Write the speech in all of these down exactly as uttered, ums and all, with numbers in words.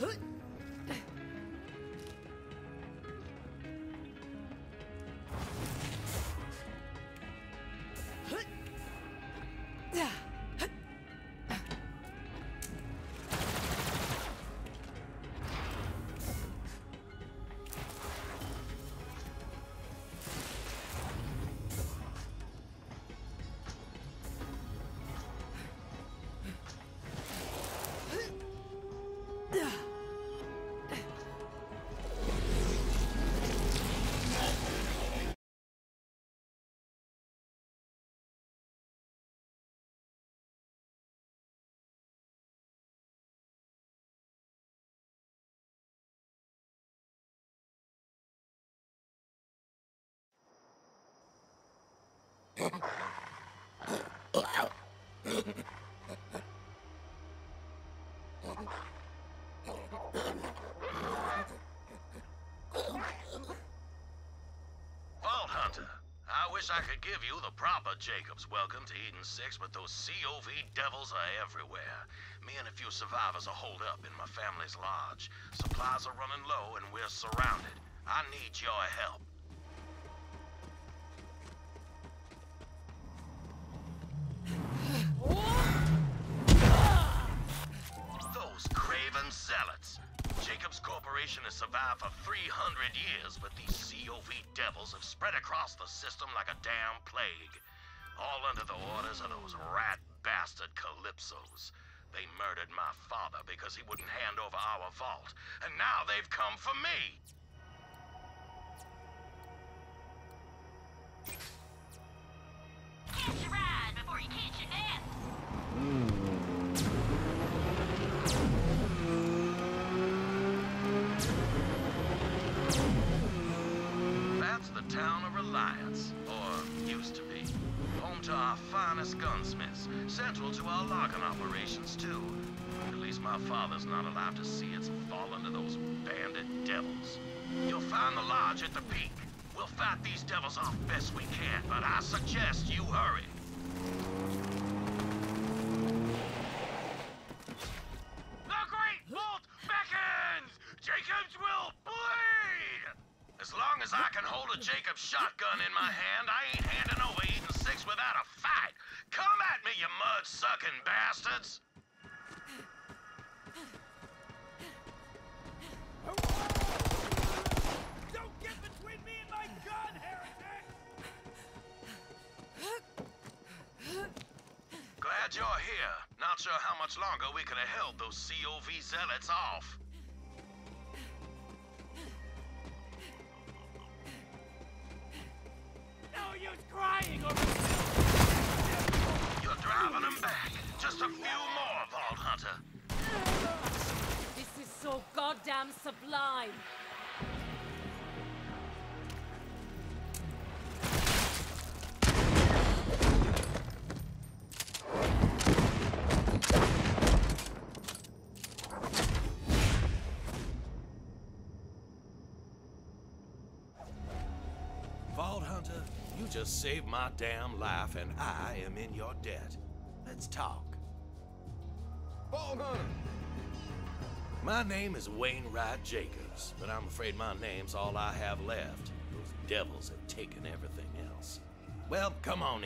Vault Hunter, I wish I could give you the proper Jacob's welcome to Eden six, but those C O V devils are everywhere. Me and a few survivors are holed up in my family's lodge. Supplies are running low and we're surrounded. I need your help. Those craven zealots. Jacobs Corporation has survived for three hundred years, but these C O V devils have spread across the system like a damn plague. All under the orders of those rat bastard Calypsos. They murdered my father because he wouldn't hand over our vault, and now they've come for me! Catch a ride before you catch your death! That's the town of Reliance, or used to be. Home to our finest gunsmiths, central to our logging operations too. At least my father's not allowed to see its fall into those bandit devils. You'll find the lodge at the peak. We'll fight these devils off best we can, but I suggest you hurry. The Great Vault beckons! Jacobs will bleed! As long as I can hold a Jacobs shotgun in my hand, I ain't handing over Eden six without a fight. Come at me, you mud-sucking bastards! Don't get between me and my gun, heretic! Glad you're here. Not sure how much longer we could have held those C O V zealots off. No use crying over You're driving them back. Just a few more, Vault Hunter. This is so goddamn sublime. Vault Hunter, you just saved my damn life, and I am in your debt. Let's talk. Vault Hunter! My name is Wainwright Jacobs, but I'm afraid my name's all I have left. Those devils have taken everything else. Well, come on in.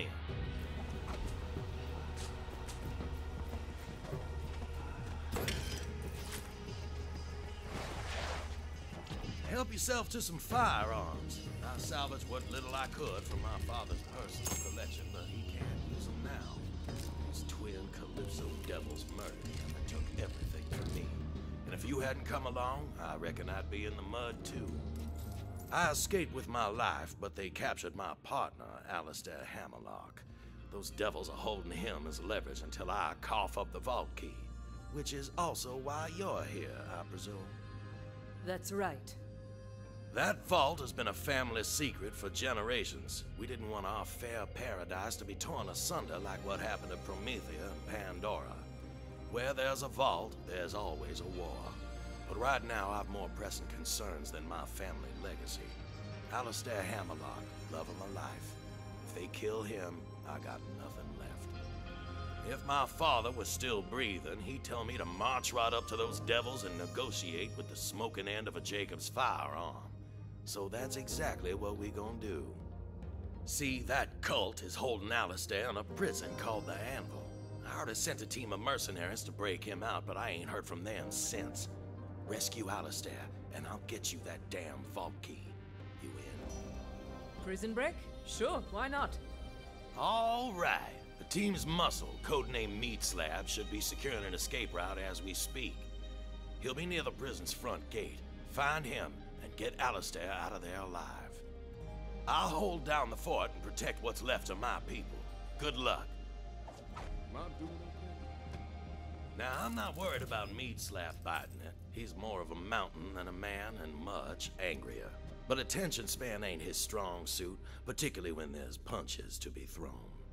Help yourself to some firearms. I salvaged what little I could from my father's personal collection, but he can't use them now. These twin Calypso devils murdered him and took everything from me. And if you hadn't come along, I reckon I'd be in the mud too. I escaped with my life, but they captured my partner, Alistair Hammerlock. Those devils are holding him as leverage until I cough up the vault key, which is also why you're here, I presume. That's right. That vault has been a family secret for generations. We didn't want our fair paradise to be torn asunder like what happened to Promethea and Pandora. Where there's a vault, there's always a war. But right now, I've more pressing concerns than my family legacy. Alistair Hammerlock, love of my life. If they kill him, I got nothing left. If my father was still breathing, he'd tell me to march right up to those devils and negotiate with the smoking end of a Jacobs firearm. So that's exactly what we gonna do. See, that cult is holding Alistair in a prison called the Anvil. I already sent a team of mercenaries to break him out, but I ain't heard from them since. Rescue Alistair, and I'll get you that damn vault key. You in? Prison break? Sure, why not? All right. The team's muscle, codenamed Meat Slab, should be securing an escape route as we speak. He'll be near the prison's front gate. Find him and get Alistair out of there alive. I'll hold down the fort and protect what's left of my people. Good luck. Am I doing okay? Now, I'm not worried about Meat Slab biting it. He's more of a mountain than a man and much angrier. But attention span ain't his strong suit, particularly when there's punches to be thrown.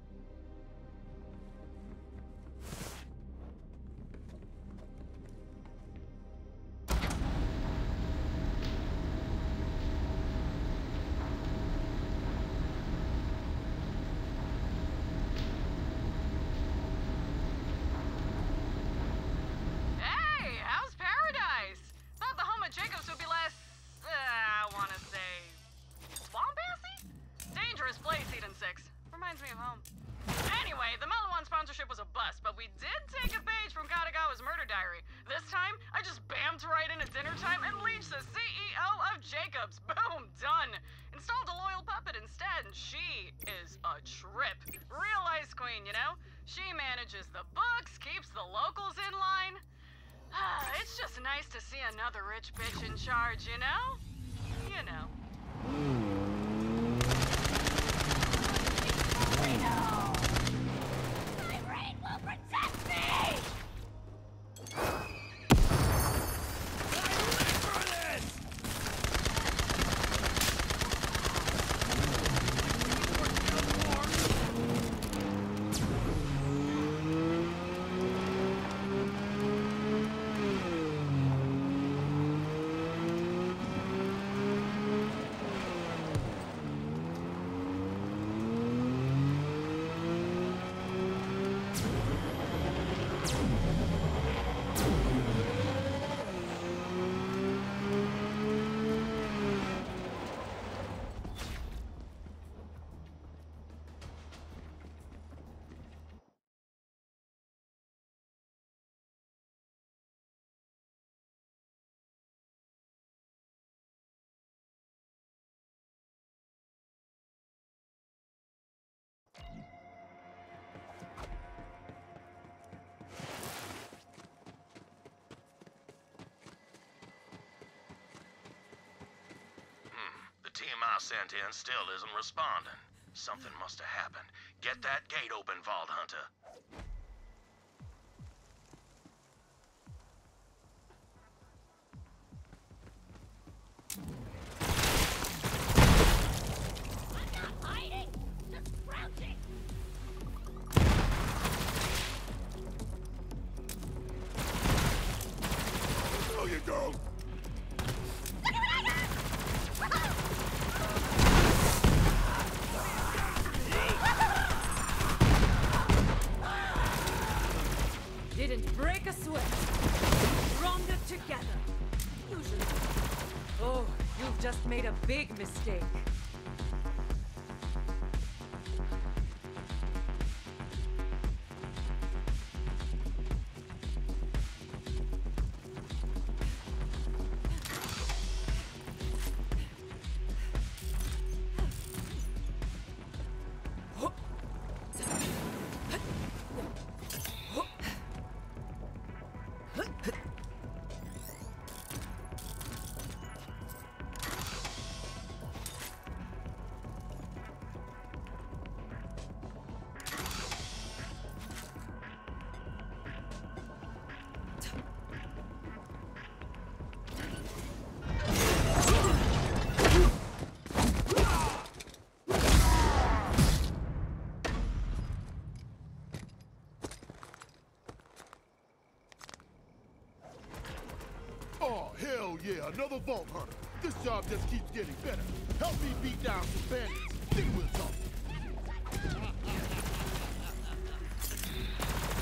Another rich bitch in charge, you know? You know. My rain will protect me! The team I sent in still isn't responding. Something must have happened. Get that gate open, Vault Hunter. I'm not hiding! Just crouching! There you go! Look at what I got! Didn't break a sweat. Stronger together. Usually. Oh, you've just made a big mistake. Oh, hell yeah, another Vault Hunter. This job just keeps getting better. Help me beat down some bandits, then we'll talk.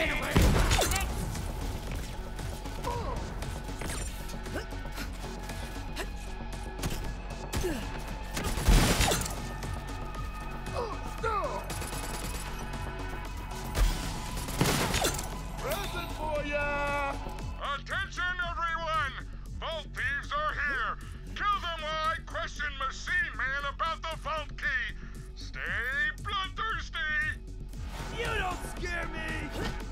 Present for ya! Attention, everyone! Vault thieves are here! Kill them while I question Machine Man about the vault key! Stay bloodthirsty! You don't scare me!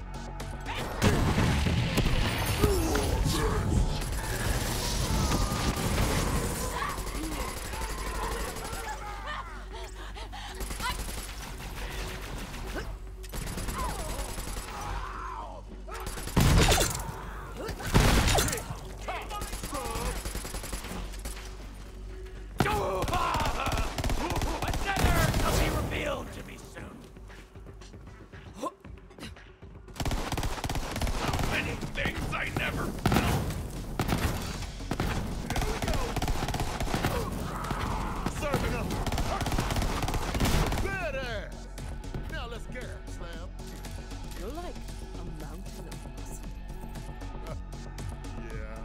Another will be revealed to me soon. Many things I never felt. Here we go! Serving up! Badass! Now let's get him, Slam. You're like a mountain of books. Yeah.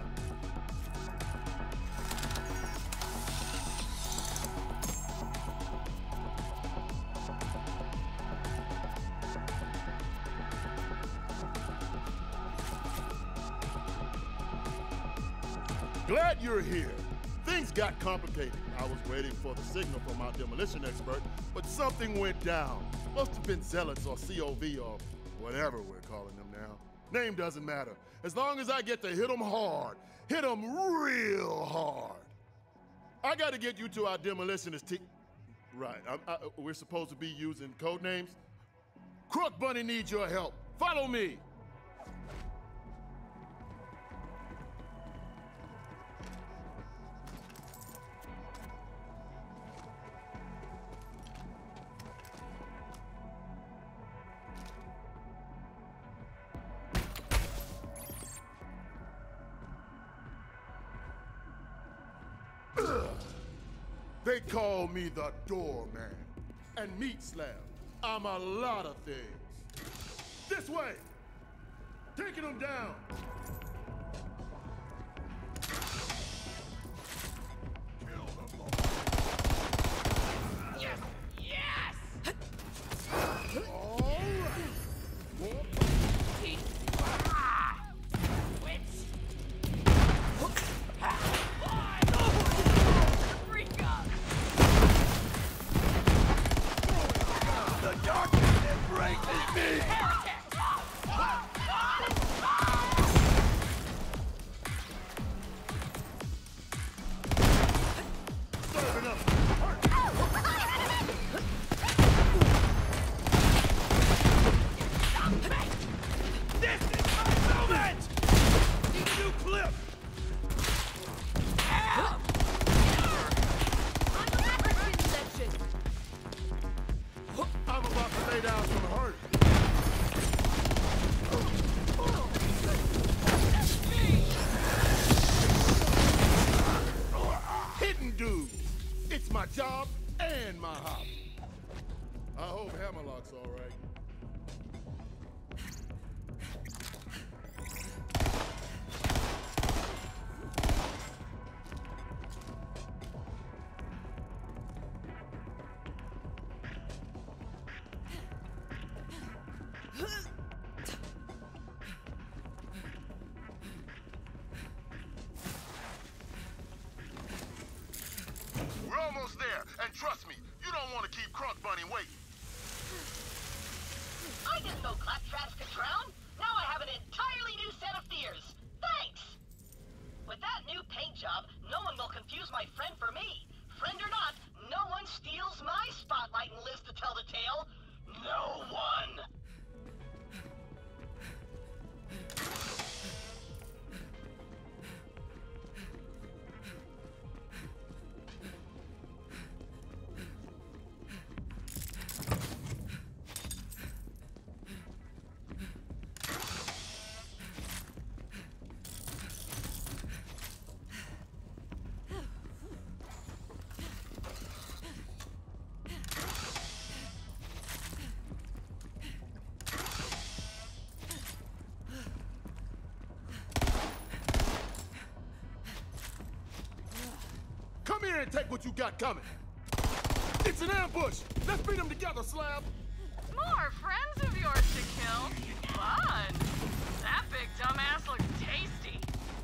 Glad you're here. Things got complicated. I was waiting for the signal from our demolition expert, but something went down. Must have been Zealots or C O V or whatever we're calling them now. Name doesn't matter. As long as I get to hit them hard. Hit them real hard. I gotta get you to our demolitionist team. Right, I, I, we're supposed to be using code names. Crook Bunny needs your help. Follow me. They call me the doorman. And Meat Slab, I'm a lot of things. This way! Taking them down! Kill them all. Yes! Yes! All right. More Ah! Witch! The darkness embraces me! serving up. This is my moment! Need a new clip! I'm about to lay down some hurt. Hidden dudes. It's my job and my hobby. I hope Hammerlock's all right. We're almost there, and trust me, you don't want to keep Crunk Bunny waiting. I didn't know claptraps could drown. Now I have an entirely new set of fears. Thanks! With that new paint job, no one will confuse my friend for me. Friend or not, no one steals my spotlight and lives to tell the tale. No one! here and take what you got coming. It's an ambush. Let's beat them together, Slab. More friends of yours to kill? Fun! That big dumbass looks tasty.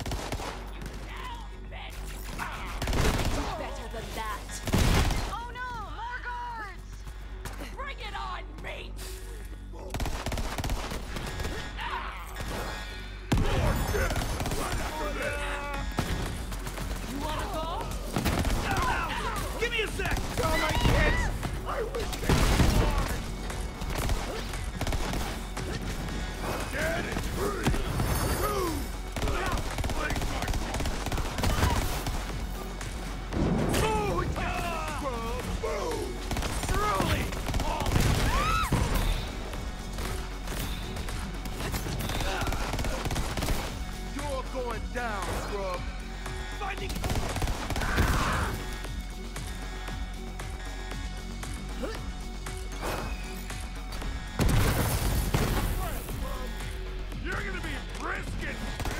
Better than that. Oh no, more guards! Bring it on, mate! You wanna go? Give me a sec! All right, kids! I wish they were Get it! Three! Two! You're going down, scrub. Finding... You're gonna be brisket!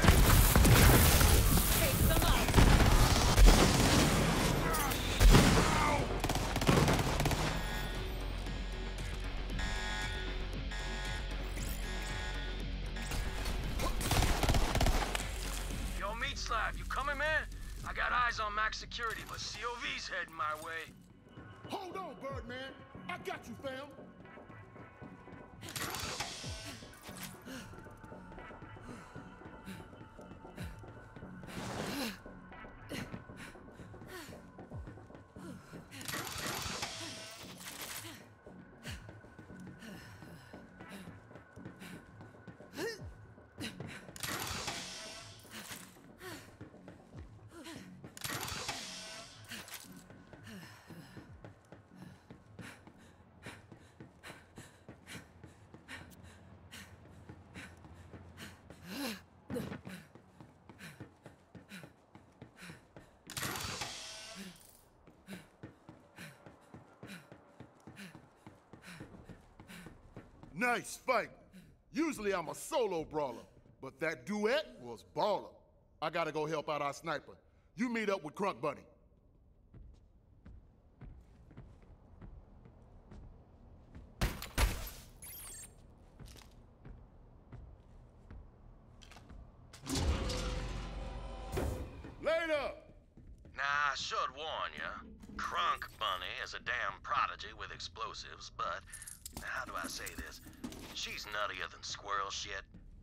Take them out! Yo, Meat Slab, you coming, man? I got eyes on max security, but C O V's heading my way. Hold on, Birdman. I got you, fam. Nice fight. Usually I'm a solo brawler, but that duet was baller. I gotta go help out our sniper. You meet up with Crunk Bunny. Later! Nah, I should warn ya. Crunk Bunny is a damn prodigy with explosives, but how do I say this? She's nuttier than squirrel shit.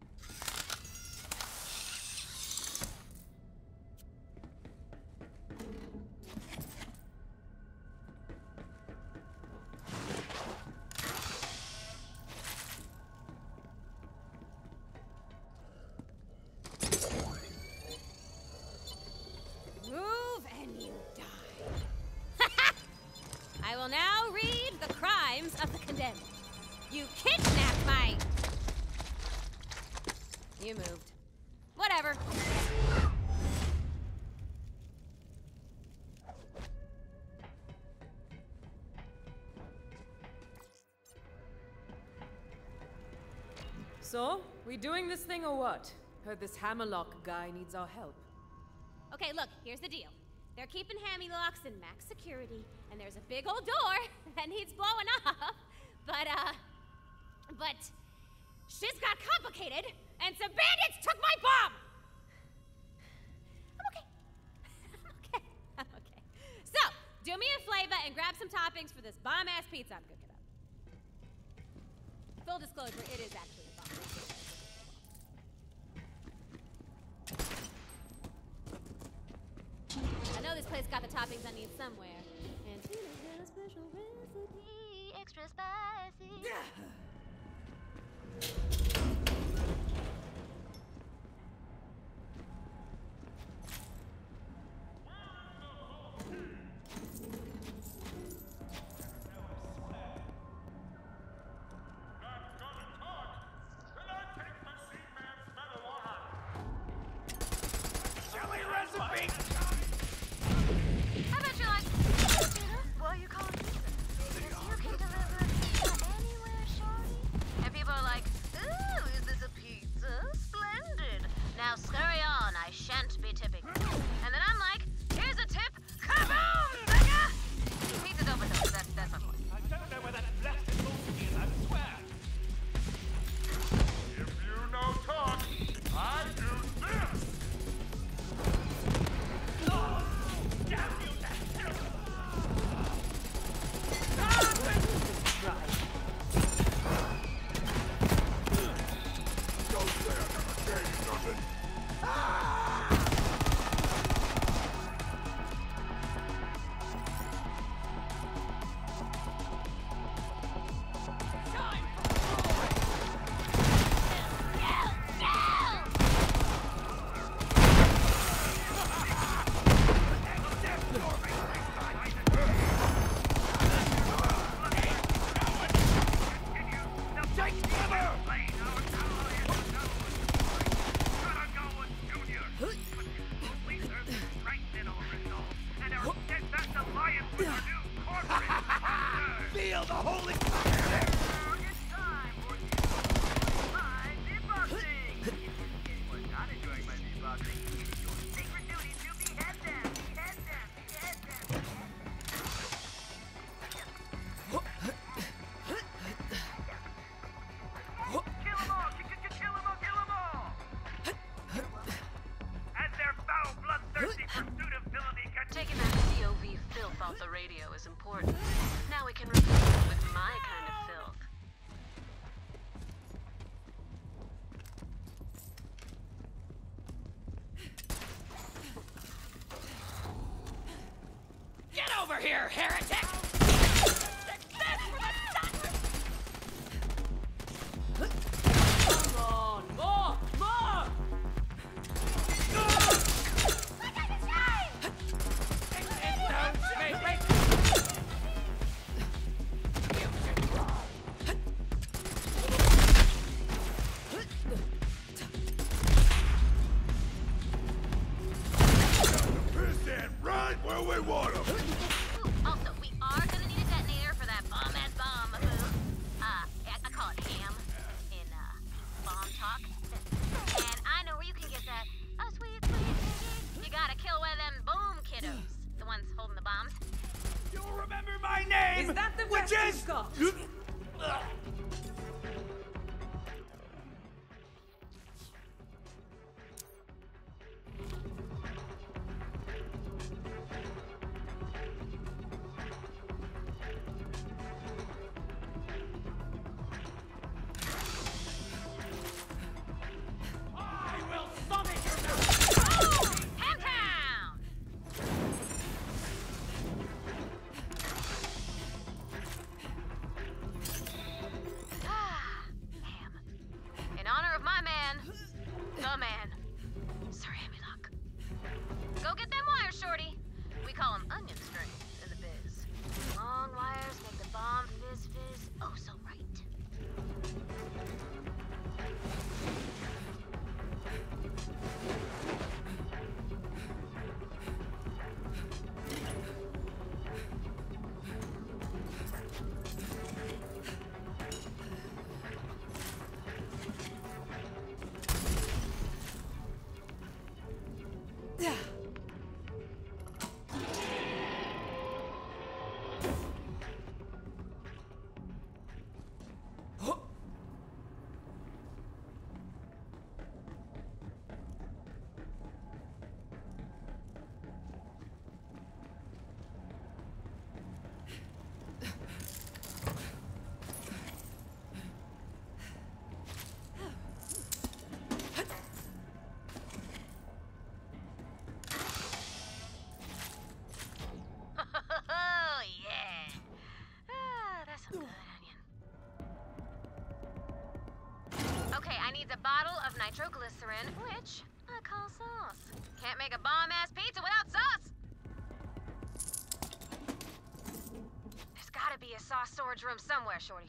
Move and you die. I will now read the crimes of the condemned. You kidnapped my... You moved. Whatever. So, we doing this thing or what? Heard this Hammerlock guy needs our help. Okay, look, here's the deal. They're keeping Hammerlocks in max security, and there's a big old door that needs blowing up. But, uh... But... shit's got complicated, and some bandits took my bomb! I'm okay. I'm okay. I'm okay. So, do me a favor and grab some toppings for this bomb-ass pizza I'm cooking up. Full disclosure, it is actually a bomb. I know this place got the toppings I need somewhere. And Tina's got a special recipe, extra spicy. Jelly recipe! I bet you like pizza. What you call pizza? Because you can deliver pizza anywhere, shorty. And people are like, ooh, holy fuck! It's time for the my beatboxing! If you were not enjoying my beatboxing, it is your sacred duty to behead them! Behead them! Behead them! Kill them all! Kill them all! Kill them all! As their foul, bloodthirsty pursuit of villainy continues. Taking that C O V filth off the radio is important. Now we can replace it with my kind of filth. Get over here, heretic! Come on, more, more! Right where we want them! Ooh, also, we are gonna need a detonator for that bomb-ass bomb, boo. Uh, I, I call it ham in, uh, bomb talk. And I know where you can get that. Oh, sweet, sweet, sweet. You gotta kill one of them boom kiddos. The ones holding the bombs. You'll remember my name! Is that the which best is... you've got? I will summon your... Hamtown! Ah, ham. In honor of my man, the man, Sir Hammerlock. Go get them wires, shorty. We call them onion strings in the biz. Long wires make the bomb fizz fizz oh so right. Oh, yeah. Ah, that's some good onion. Okay, I need a bottle of nitroglycerin, which I call sauce. Can't make a bomb-ass pizza without sauce. There's gotta be a sauce storage room somewhere, shorty.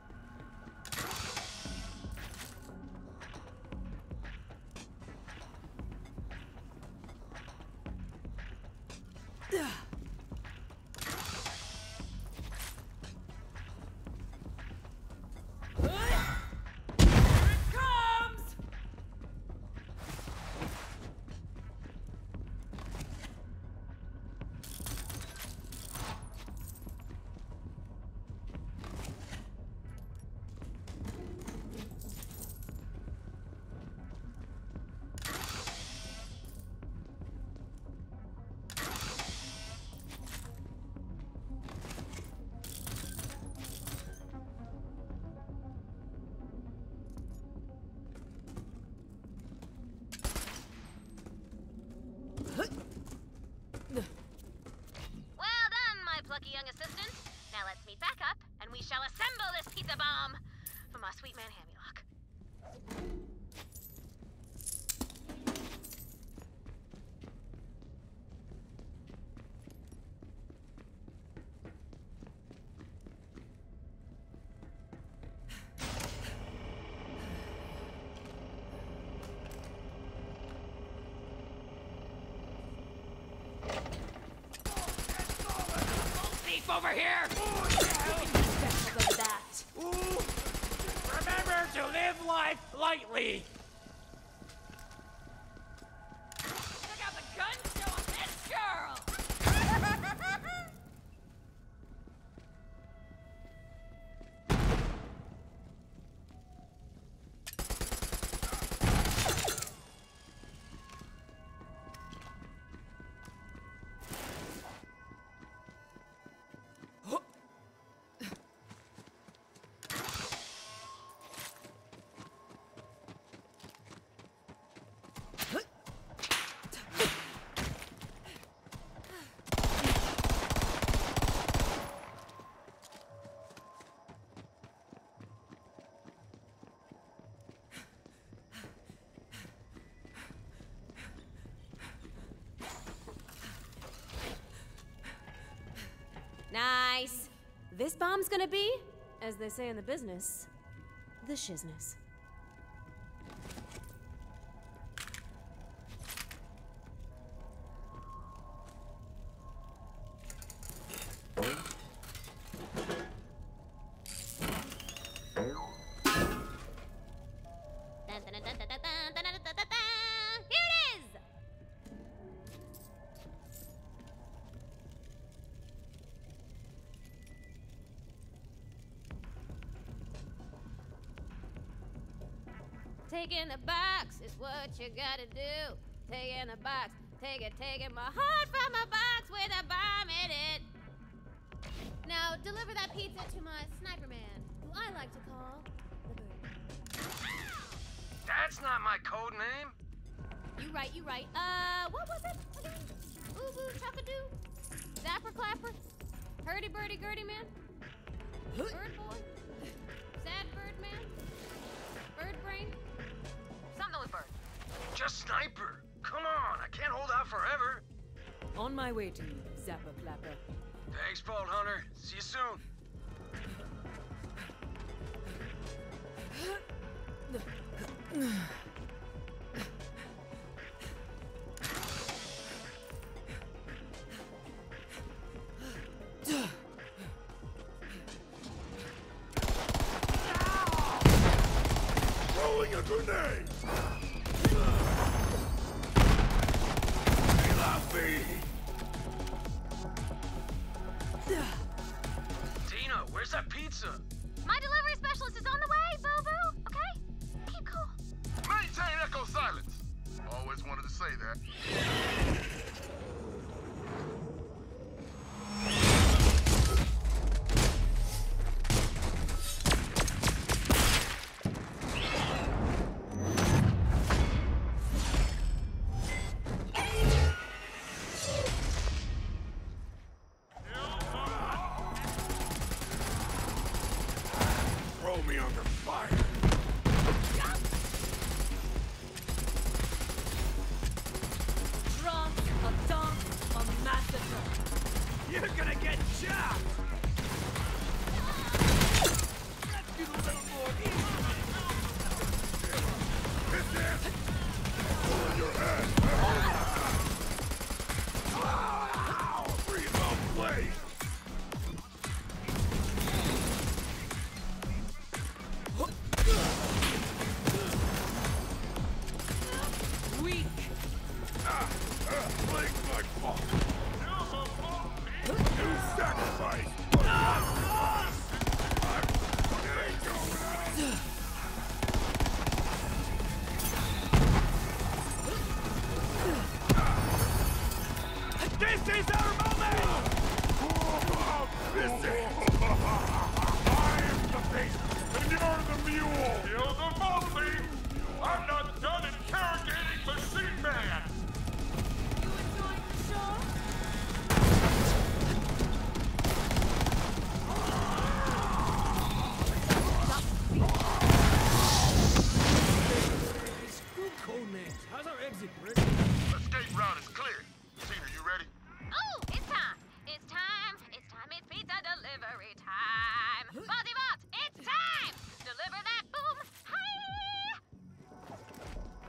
Well done, my plucky young assistant. Now let's meet back up, and we shall assemble this pizza bomb for my sweet man Hammerlock. Thief over here! to live life lightly. Check out the gun show on this girl! Nice. This bomb's gonna be, as they say in the business, the shizness. Here it is! Taking the box is what you gotta do. Taking the box, take it, taking my heart from a box with a bomb in it. Now deliver that pizza to my sniper man, who I like to call the Bird. That's not my code name. You right, you right. Uh, what was it again? Ooh boo chuckadoo, zapper clapper, hurdy birdie gurdy man, bird boy, sad bird man, bird brain. Something with bird. Just sniper. Come on, I can't hold out forever. On my way to you, Zapper Clapper. Thanks, Vault Hunter. See you soon. Throwing a grenade! Tina, where's that pizza? My delivery specialist is on the way, boo-boo, okay? Keep cool. Maintain echo silence. Always wanted to say that. Throw me under fire! Drunk, a dunk, a massacre. You're gonna get chopped. Let's do a little more easy. Pull your head! Ow! Breathe out, please! Weak. Ah, ah, plague's my fault. You sacrifice! I'm getting going. This is our moment! This is... I am the beast, and you're the mule! Kill the Vault-Thief! I'm not done interrogating Machine Man! You enjoying the show? Screw code names. How's our exit, Rick? Escape route is clear. Tina, you ready? Oh, it's time. It's time. It's time. It's pizza delivery time. Vaulty Vault, it's time. Deliver that boom. Hi.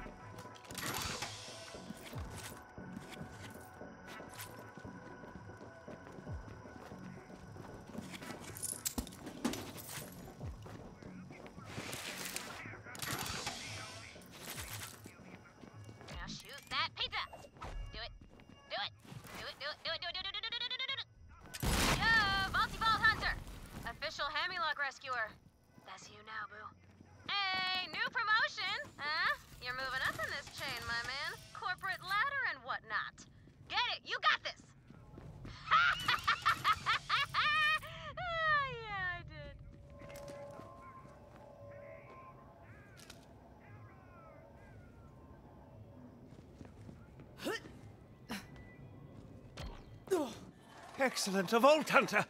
Excellent, a Vault Hunter!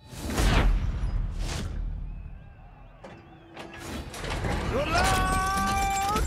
Good luck!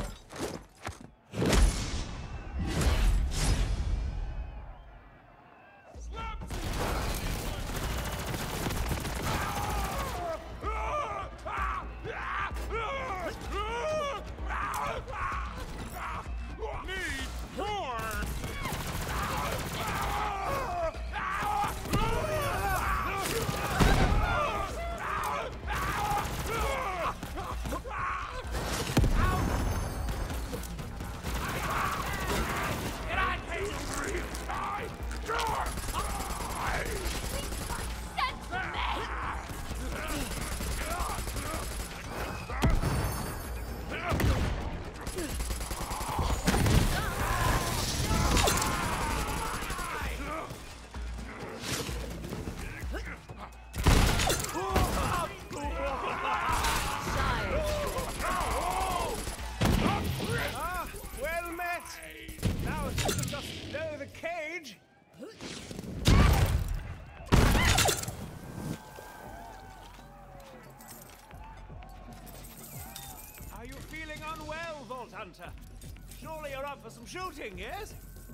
Are you feeling unwell, Vault Hunter? Surely you're up for some shooting, yes?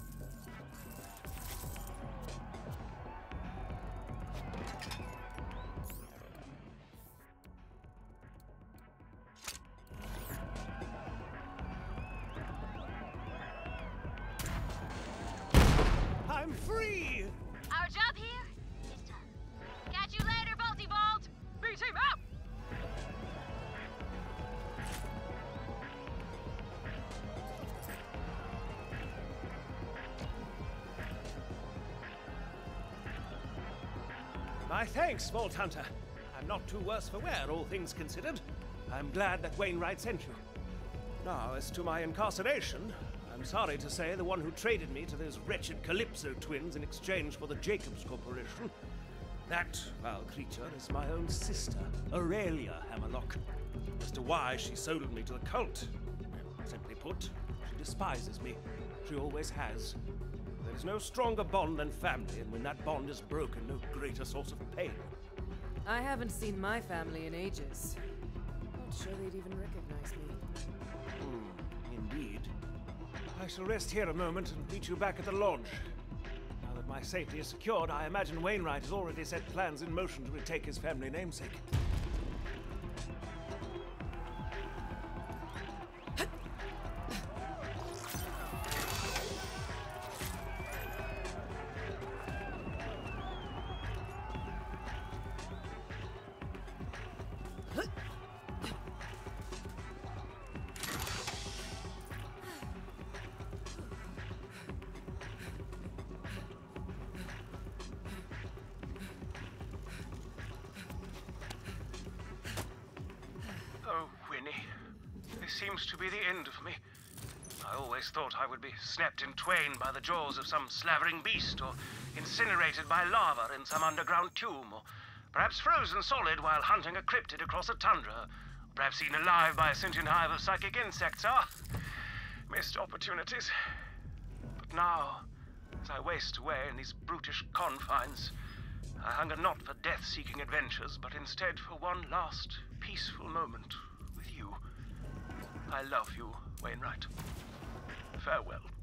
I'm free! Our job here is done. Catch you later, Vaulty Vault! B team out! My thanks, Vault Hunter. I'm not too worse for wear, all things considered. I'm glad that Wainwright sent you. Now, as to my incarceration, I'm sorry to say the one who traded me to those wretched Calypso twins in exchange for the Jacobs Corporation, that foul creature is my own sister, Aurelia Hammerlock. As to why she sold me to the cult, well, simply put, she despises me. She always has. There is no stronger bond than family, and when that bond is broken, no greater source of pain. I haven't seen my family in ages. Not sure they'd even recognize me. Hmm, indeed. I shall rest here a moment and meet you back at the lodge. Now that my safety is secured, I imagine Wainwright has already set plans in motion to retake his family namesake. Oh, Winnie. This seems to be the end of me. I always thought I would be snapped in twain by the jaws of some slavering beast, or incinerated by lava in some underground tomb, or perhaps frozen solid while hunting a cryptid across a tundra, or perhaps eaten alive by a sentient hive of psychic insects. Ah, missed opportunities. But now, as I waste away in these brutish confines, I hunger not for death-seeking adventures, but instead for one last peaceful moment with you. I love you, Wainwright. Farewell.